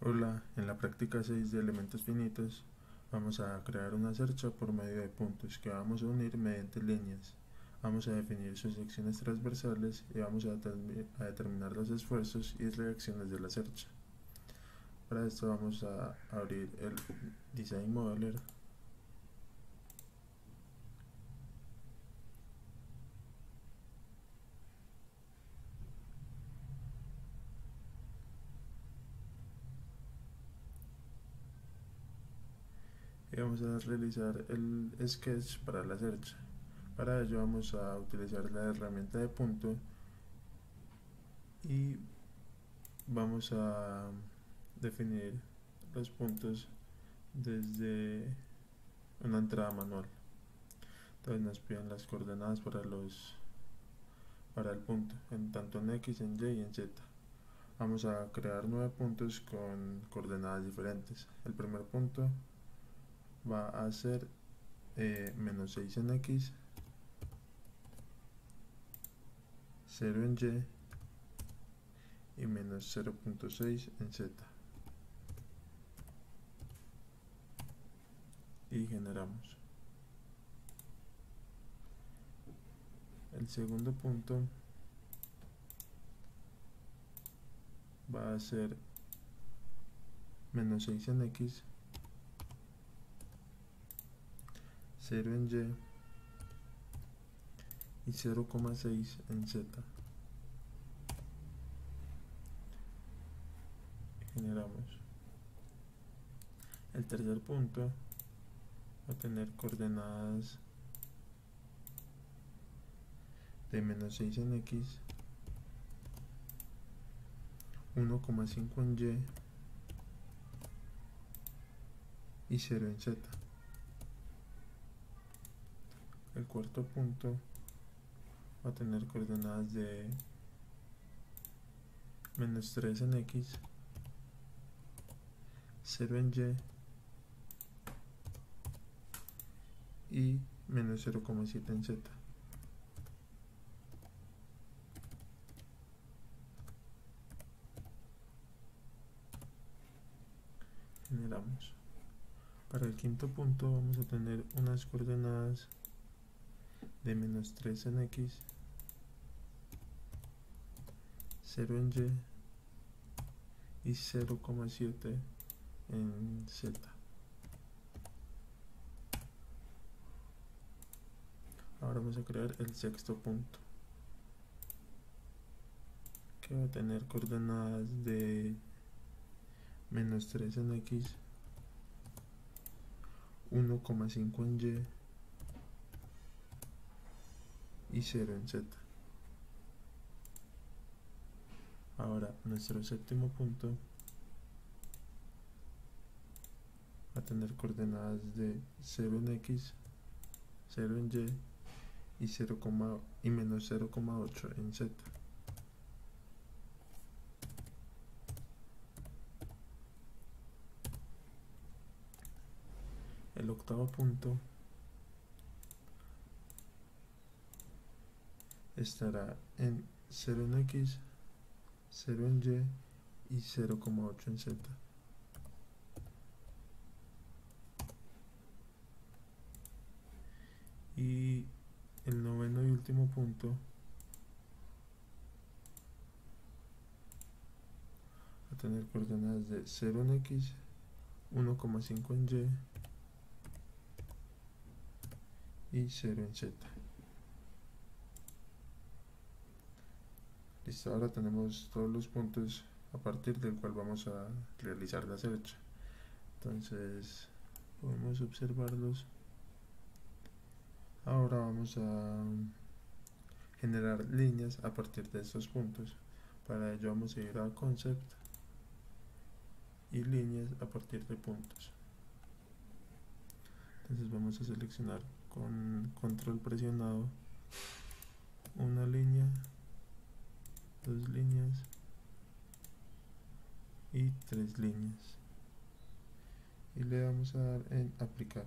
Hola, en la práctica 6 de elementos finitos vamos a crear una cercha por medio de puntos que vamos a unir mediante líneas. Vamos a definir sus secciones transversales y vamos a determinar los esfuerzos y reacciones de la cercha. Para esto vamos a abrir el Design Modeler. Y vamos a realizar el sketch para la cercha. Para ello vamos a utilizar la herramienta de punto y vamos a definir los puntos desde una entrada manual. Entonces nos piden las coordenadas para el punto, tanto en X, en Y y en Z. Vamos a crear 9 puntos con coordenadas diferentes. El primer punto va a ser menos 6 en X, 0 en Y menos 0.6 en Z. Y generamos. El segundo punto va a ser menos 6 en X, 0 en Y y 0,6 en Z. Generamos. El tercer punto va a tener coordenadas de menos 6 en X, 1,5 en Y 0 en Z. El cuarto punto va a tener coordenadas de menos 3 en X, 0 en y menos 0,7 en Z. Generamos. Para el quinto punto vamos a tener unas coordenadas de menos 3 en X, 0 en y 0,7 en Z. Ahora vamos a crear el sexto punto, que va a tener coordenadas de menos 3 en X, 1,5 en y 0 en Z. Ahora nuestro séptimo punto va a tener coordenadas de 0 en X, 0 en y 0, y menos 0,8 en Z. El octavo punto estará en 0 en X, 0 en y 0,8 en Z. Y el noveno y último punto va a tener coordenadas de 0 en X, 1,5 en y 0 en Z. Listo, ahora tenemos todos los puntos a partir del cual vamos a realizar la cercha. Entonces podemos observarlos. Ahora vamos a generar líneas a partir de estos puntos. Para ello vamos a ir a Concept y líneas a partir de puntos. Entonces vamos a seleccionar con control presionado una línea, dos líneas y tres líneas, y le vamos a dar en aplicar.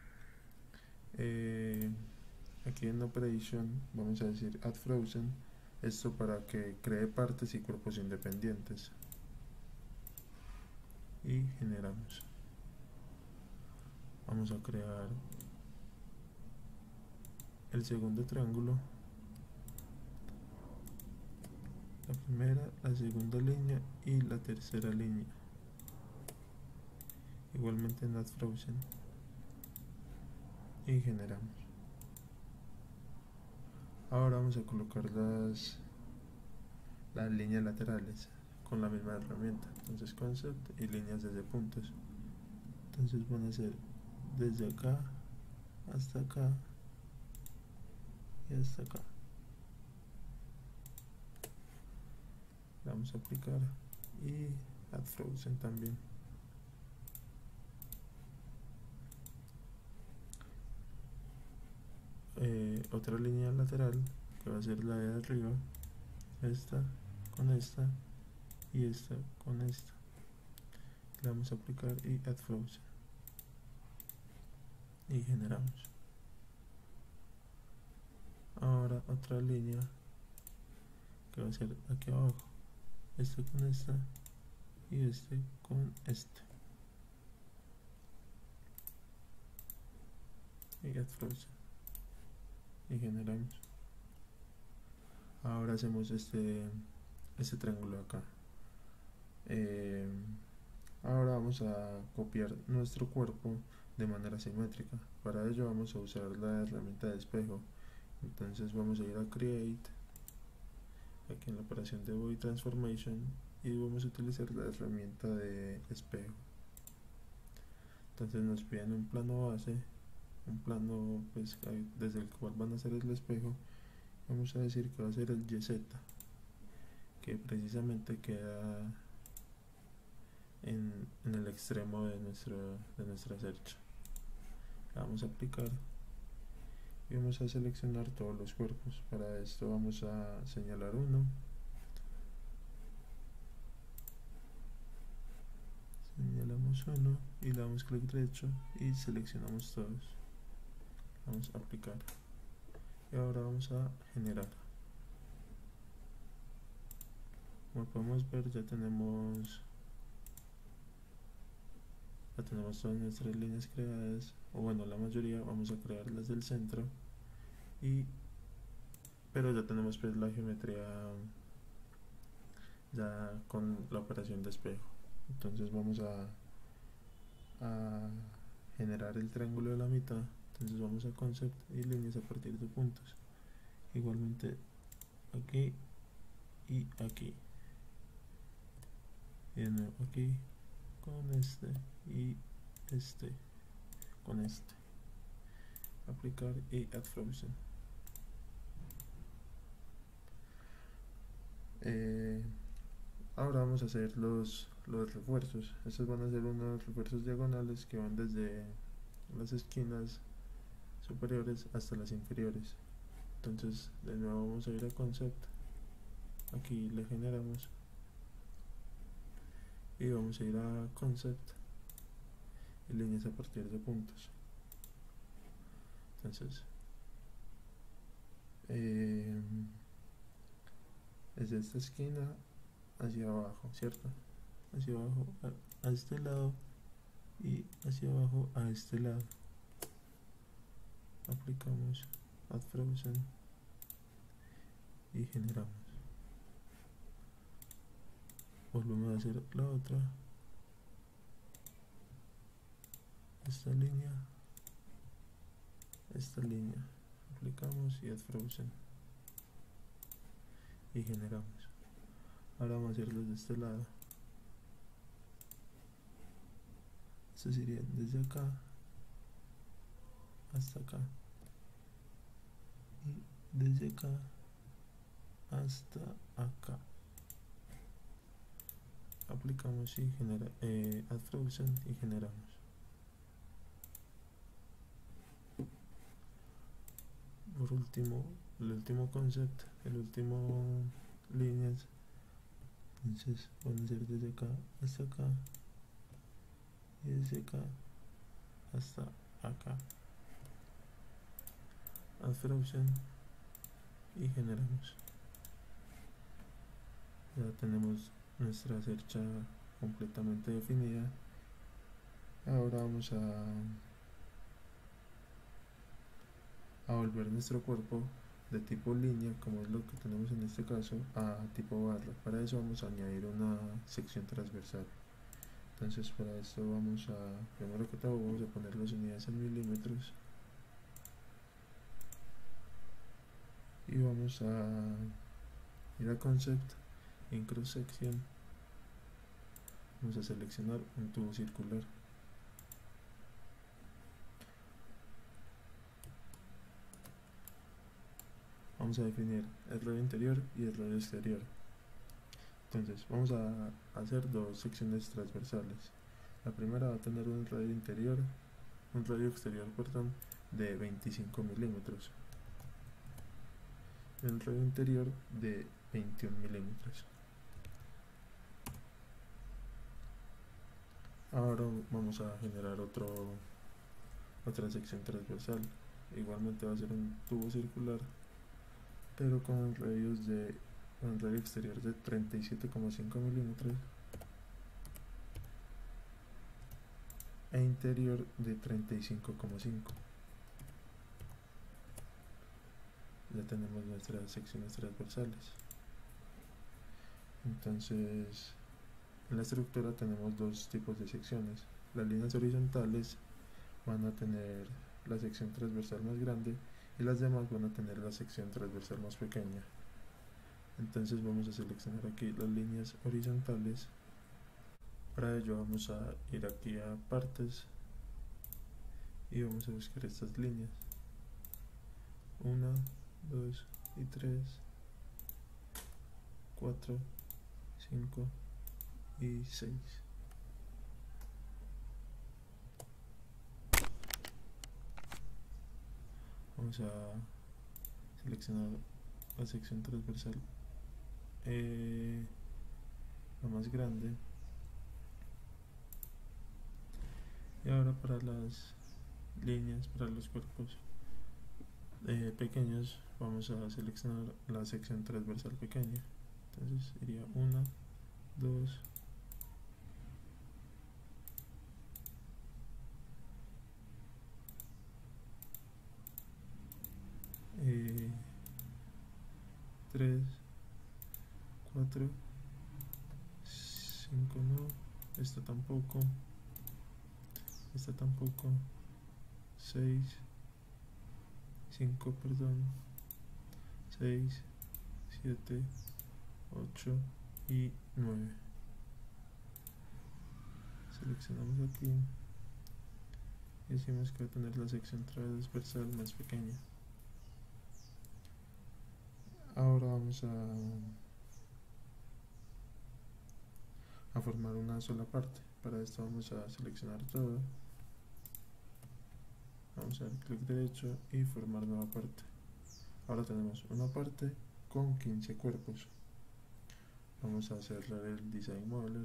Aquí en Operation vamos a decir Add Frozen Esto para que cree partes y cuerpos independientes. Y generamos. Vamos a crear el segundo triángulo, la primera, la segunda línea y la tercera línea, igualmente en add_frozen, y generamos. Ahora vamos a colocar las líneas laterales con la misma herramienta, entonces concept y líneas desde puntos. Entonces van a ser desde acá hasta acá y hasta acá. Le vamos a aplicar y add_frozen también. Otra línea lateral que va a ser la de arriba, esta con esta y esta con esta. Le vamos a aplicar y add_frozen y generamos. Ahora otra línea que va a ser aquí abajo, este con esta y este con este, y add_frozen y generamos. Ahora hacemos este triángulo acá. Ahora vamos a copiar nuestro cuerpo de manera simétrica. Para ello vamos a usar la herramienta de espejo. Entonces vamos a ir a Create, aquí en la operación de Body Transformation, y vamos a utilizar la herramienta de espejo. Entonces nos piden un plano base, un plano pues desde el cual van a hacer el espejo. Vamos a decir que va a ser el YZ, que precisamente queda en el extremo de nuestra cercha. La vamos a aplicar y vamos a seleccionar todos los cuerpos. Para esto vamos a señalar uno, señalamos uno y le damos clic derecho y seleccionamos todos. Vamos a aplicar y ahora vamos a generar. Como podemos ver, ya tenemos todas nuestras líneas creadas, o bueno, la mayoría. Vamos a crear las del centro, pero ya tenemos pues la geometría ya con la operación de espejo. Entonces vamos a generar el triángulo de la mitad. Entonces vamos a concept y líneas a partir de puntos, igualmente aquí y aquí, y de nuevo aquí con este y este con este, aplicar y add_frozen. Ahora vamos a hacer los refuerzos. Estos van a ser unos refuerzos diagonales que van desde las esquinas superiores hasta las inferiores. Entonces de nuevo vamos a ir a concept, aquí le generamos y vamos a ir a concept y líneas a partir de puntos. Entonces es de esta esquina hacia abajo, ¿cierto? Hacia abajo a este lado y hacia abajo a este lado. Aplicamos add_frozen y generamos. Volvemos a hacer la otra, esta línea, aplicamos y add_frozen y generamos. Ahora vamos a hacerlo de este lado. Esto sería desde acá hasta acá y desde acá hasta acá. Aplicamos y add_frozen y generamos. Por último, el último concept, el último líneas. Entonces van a ser desde acá hasta acá y desde acá hasta acá. Add_frozen y generamos. Ya tenemos nuestra cercha completamente definida. Ahora vamos a volver nuestro cuerpo de tipo línea, como es lo que tenemos en este caso, a tipo barra. Para eso vamos a añadir una sección transversal. Entonces para esto primero que todo vamos a poner las unidades en milímetros y vamos a ir a concept, en cross section vamos a seleccionar un tubo circular. Vamos a definir el radio interior y el radio exterior. Entonces vamos a hacer dos secciones transversales. La primera va a tener un radio exterior, perdón, de 25 milímetros. El radio interior de 21 milímetros. Ahora vamos a generar otra sección transversal. Igualmente va a ser un tubo circular, pero con un radio exterior de 37,5 milímetros e interior de 35,5. Ya tenemos nuestras secciones transversales. Entonces, en la estructura tenemos dos tipos de secciones. Las líneas horizontales van a tener la sección transversal más grande y las demás van a tener la sección transversal más pequeña. Entonces vamos a seleccionar aquí las líneas horizontales. Para ello vamos a ir aquí a partes y vamos a buscar estas líneas 1, 2 y 3, 4, 5 y 6. Vamos a seleccionar la sección transversal la más grande, y ahora para las líneas, para los cuerpos pequeños, vamos a seleccionar la sección transversal pequeña. Entonces iría 1, 2, 3, 4, 5 no, esta tampoco, 6, 5, perdón, 6, 7, 8 y 9. Seleccionamos aquí y decimos que va a tener la sección transversal más pequeña. Ahora vamos a formar una sola parte. Para esto vamos a seleccionar todo, vamos a dar clic derecho y formar nueva parte. Ahora tenemos una parte con 15 cuerpos. Vamos a cerrar el Design Modeler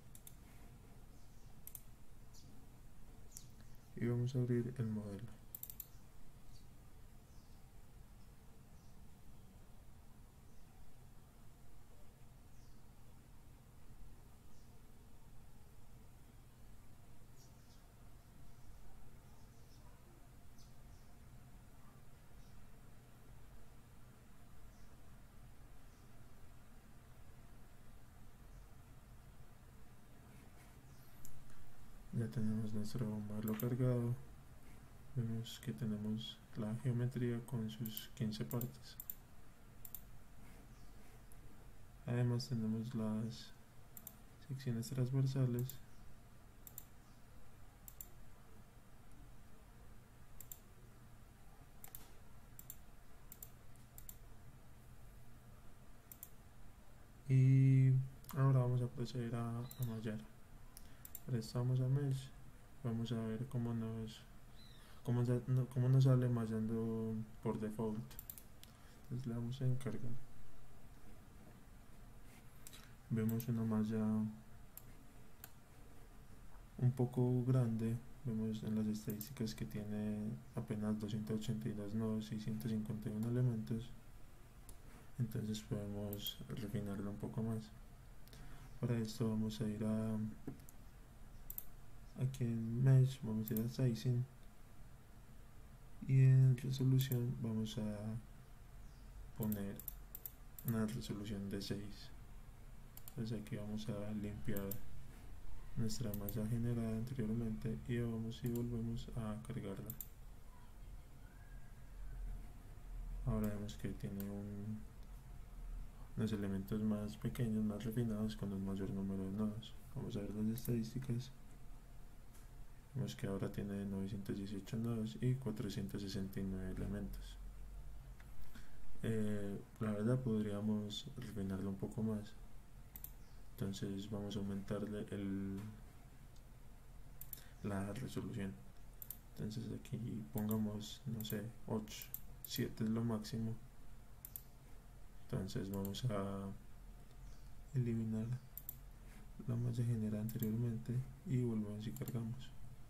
y vamos a abrir el modelo. Ya tenemos nuestro modelo cargado. Vemos que tenemos la geometría con sus 15 partes. Además tenemos las secciones transversales y ahora vamos a proceder a mallar. Para esto vamos a Mesh, vamos a ver cómo nos sale mallando por default. Entonces le damos a encargar. Vemos una malla un poco grande. Vemos en las estadísticas que tiene apenas 282 nodos y 151 elementos. Entonces podemos refinarlo un poco más. Para esto vamos a ir a aquí en Mesh, vamos a ir a Sizing y en resolución vamos a poner una resolución de 6. Entonces aquí vamos a limpiar nuestra malla generada anteriormente y vamos y volvemos a cargarla. Ahora vemos que tiene unos elementos más pequeños, más refinados, con un mayor número de nodos. Vamos a ver las estadísticas. Vemos que ahora tiene 918 nodos y 469 elementos. La verdad podríamos refinarlo un poco más. Entonces vamos a aumentarle la resolución. Entonces aquí pongamos, no sé, 8, 7 es lo máximo. Entonces vamos a eliminar la malla generada anteriormente y volvemos y cargamos.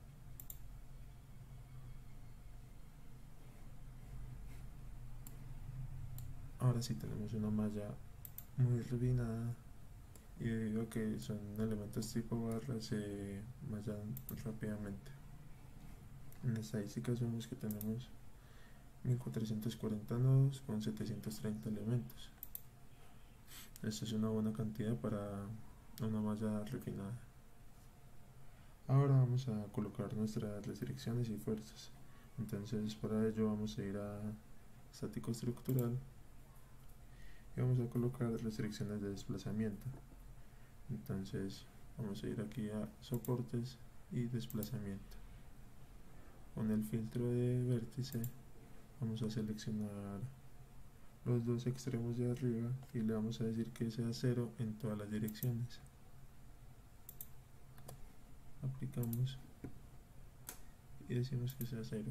Ahora sí tenemos una malla muy refinada y debido a que son elementos tipo barra se mallan rápidamente. En estadísticas vemos que tenemos 1440 nodos con 730 elementos. Esto es una buena cantidad para una malla refinada. Ahora vamos a colocar nuestras restricciones y fuerzas. Entonces para ello vamos a ir a estático estructural y vamos a colocar restricciones de desplazamiento. Entonces vamos a ir aquí a soportes y desplazamiento. Con el filtro de vértice vamos a seleccionar los dos extremos de arriba y le vamos a decir que sea 0 en todas las direcciones. Aplicamos y decimos que sea 0.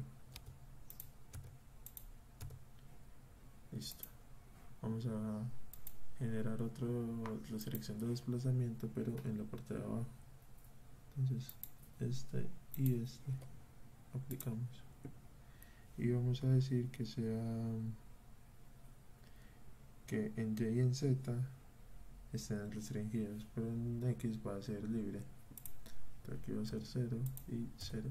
Listo. Vamos a generar otra restricción de desplazamiento, pero en la parte de abajo. Entonces este y este aplicamos y vamos a decir que sea que en Y y en Z estén restringidos, pero en X va a ser libre. Entonces aquí va a ser 0 y 0.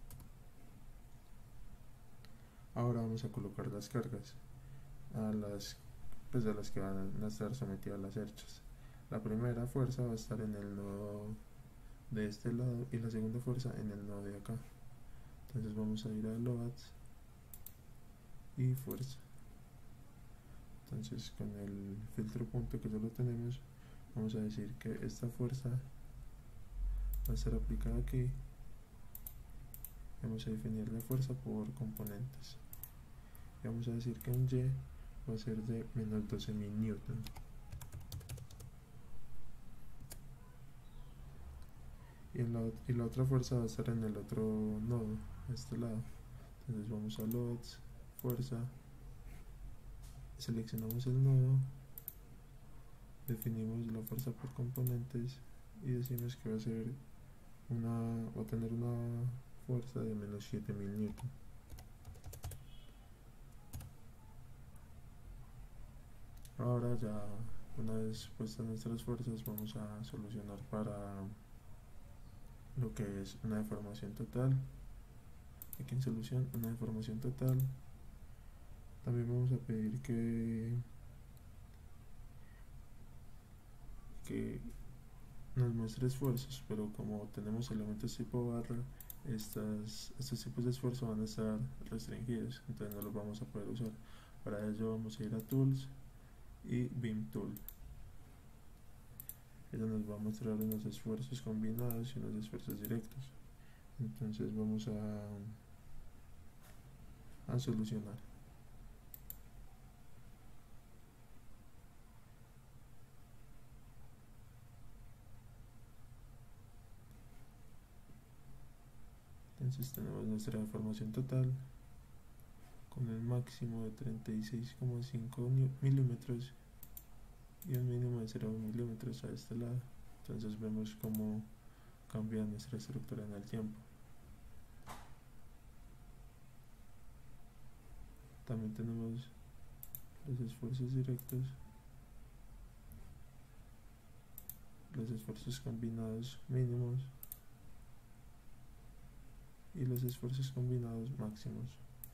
Ahora vamos a colocar las cargas a las que van a estar sometidas las cerchas. La primera fuerza va a estar en el nodo de este lado y la segunda fuerza en el nodo de acá. Entonces vamos a ir a loads y fuerza. Entonces con el filtro punto que solo tenemos, vamos a decir que esta fuerza va a ser aplicada aquí. Vamos a definir la fuerza por componentes y vamos a decir que en Y va a ser de menos 12.000 newton. Y la otra fuerza va a estar en el otro nodo, a este lado. Entonces vamos a loads, fuerza, seleccionamos el nodo, definimos la fuerza por componentes y decimos que va a tener una fuerza de menos 7.000 newton. Ahora ya, una vez puestas nuestras fuerzas, vamos a solucionar para lo que es una deformación total. Aquí en solución, una deformación total. También vamos a pedir que nos muestre esfuerzos, pero como tenemos elementos tipo barra, estos tipos de esfuerzo van a estar restringidos, entonces no los vamos a poder usar. Para ello vamos a ir a Tools y Beam Tool. Ella nos va a mostrar unos esfuerzos combinados y unos esfuerzos directos. Entonces vamos a solucionar. Entonces tenemos nuestra deformación total con el máximo de 36,5 milímetros y un mínimo de 0 milímetros a este lado. Entonces vemos cómo cambia nuestra estructura en el tiempo. También tenemos los esfuerzos directos, los esfuerzos combinados mínimos y los esfuerzos combinados máximos.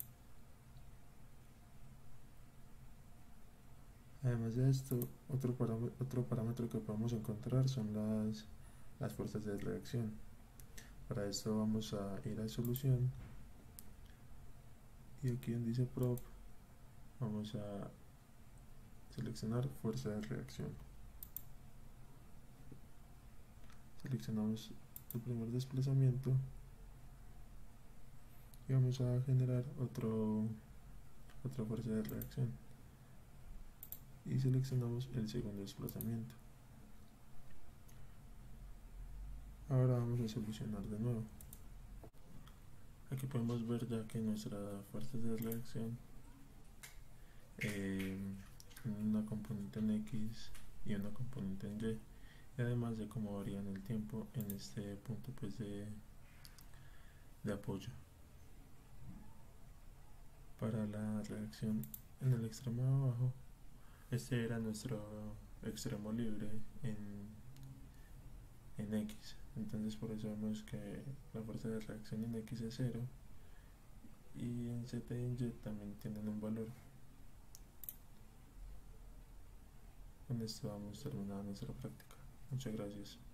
Además de esto, otro parámetro que podemos encontrar son las fuerzas de reacción. Para esto vamos a ir a solución y aquí donde dice prop vamos a seleccionar fuerza de reacción. Seleccionamos el primer desplazamiento y vamos a generar otra fuerza de reacción y seleccionamos el segundo desplazamiento. Ahora vamos a solucionar de nuevo. Aquí podemos ver ya que nuestra fuerza de reacción una componente en X y una componente en Y, y además de cómo varía en el tiempo en este punto pues de apoyo. Para la reacción en el extremo de abajo, este era nuestro extremo libre en X, entonces por eso vemos que la fuerza de reacción en X es 0 y en Z y en Y también tienen un valor. Con esto vamos terminando nuestra práctica. Muchas gracias.